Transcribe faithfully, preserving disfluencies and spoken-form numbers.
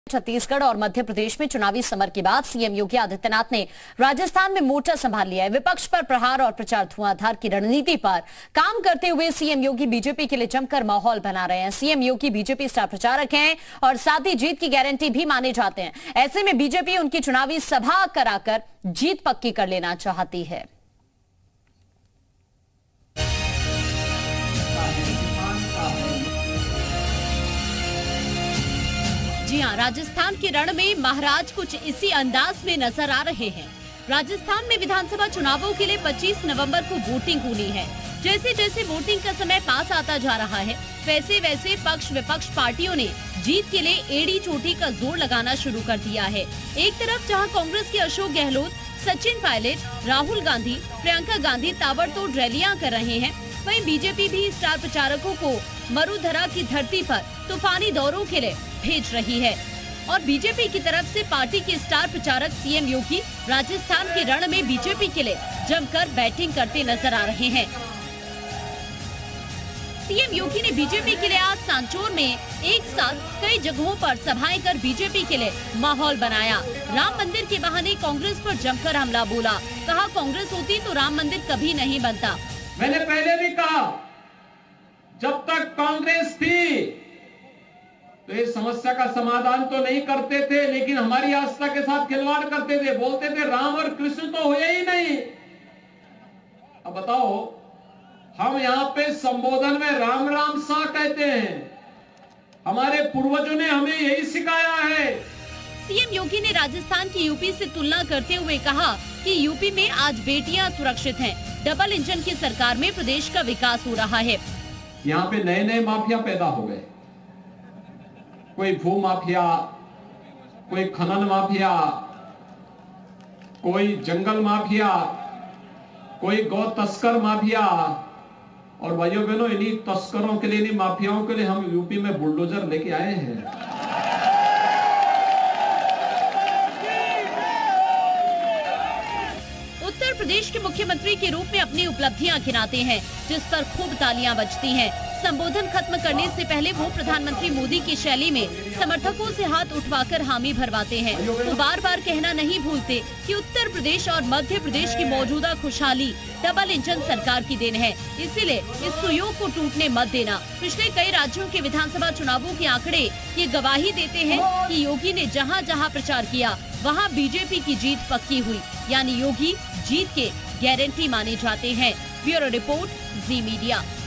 छत्तीसगढ़ और मध्य प्रदेश में चुनावी समर के बाद सीएम योगी आदित्यनाथ ने राजस्थान में मोर्चा संभाल लिया है। विपक्ष पर प्रहार और प्रचार धुआंधार की रणनीति पर काम करते हुए सीएम योगी बीजेपी के लिए जमकर माहौल बना रहे हैं। सीएम योगी बीजेपी स्टार प्रचारक हैं और साथ ही जीत की गारंटी भी माने जाते हैं। ऐसे में बीजेपी उनकी चुनावी सभा कराकर जीत पक्की कर लेना चाहती है। जी हां, राजस्थान के रण में महाराज कुछ इसी अंदाज में नजर आ रहे हैं। राजस्थान में विधानसभा चुनावों के लिए पच्चीस नवंबर को वोटिंग होनी है। जैसे जैसे वोटिंग का समय पास आता जा रहा है, वैसे वैसे पक्ष विपक्ष पार्टियों ने जीत के लिए एड़ी चोटी का जोर लगाना शुरू कर दिया है। एक तरफ जहां कांग्रेस के अशोक गहलोत, सचिन पायलट, राहुल गांधी, प्रियंका गांधी ताबड़तोड़ रैलियां कर रहे हैं, वहीं बीजेपी भी स्टार प्रचारकों को मरुधरा की धरती पर तूफानी दौरों के लिए भेज रही है। और बीजेपी की तरफ से पार्टी के स्टार प्रचारक सीएम योगी राजस्थान के रण में बीजेपी के लिए जमकर बैटिंग करते नजर आ रहे हैं। सीएम योगी ने बीजेपी के लिए आज सांचौर में एक साथ कई जगहों पर सभाएं कर बीजेपी के लिए माहौल बनाया। राम मंदिर के बहाने कांग्रेस पर जमकर हमला बोला। कहा, कांग्रेस होती तो राम मंदिर कभी नहीं बनता। मैंने पहले भी कहा, जब तक कांग्रेस थी तो इस समस्या का समाधान तो नहीं करते थे, लेकिन हमारी आस्था के साथ खिलवाड़ करते थे। बोलते थे राम और कृष्ण तो हुए ही नहीं। अब बताओ, हम यहाँ पे संबोधन में राम राम सा कहते हैं। हमारे पूर्वजों ने हमें यही सिखाया है। सीएम योगी ने राजस्थान की यूपी से तुलना करते हुए कहा कि यूपी में आज बेटियां सुरक्षित हैं। डबल इंजन की सरकार में प्रदेश का विकास हो रहा है। यहाँ पे नए नए माफिया पैदा हो गए। कोई भू माफिया, कोई खनन माफिया, कोई जंगल माफिया, कोई गौ तस्कर माफिया। और भाइयों बहनों, इन्हीं तस्करों के लिए, इन्हीं माफियाओं के लिए हम यूपी में बुलडोजर लेके आए हैं। उत्तर प्रदेश के मुख्यमंत्री के रूप में अपनी उपलब्धियां गिनाते हैं, जिस पर खूब तालियां बजती हैं। संबोधन खत्म करने से पहले वो प्रधानमंत्री मोदी की शैली में समर्थकों से हाथ उठवाकर हामी भरवाते हैं। वो बार बार कहना नहीं भूलते कि उत्तर प्रदेश और मध्य प्रदेश की मौजूदा खुशहाली डबल इंजन सरकार की देन है। इसीलिए इस सुयोग को टूटने मत देना। पिछले कई राज्यों के विधानसभा चुनावों के आंकड़े ये गवाही देते हैं कि योगी ने जहां जहां प्रचार किया, वहां बीजेपी की जीत पक्की हुई। यानी योगी जीत के गारंटी माने जाते हैं। Bureau report, Zee media.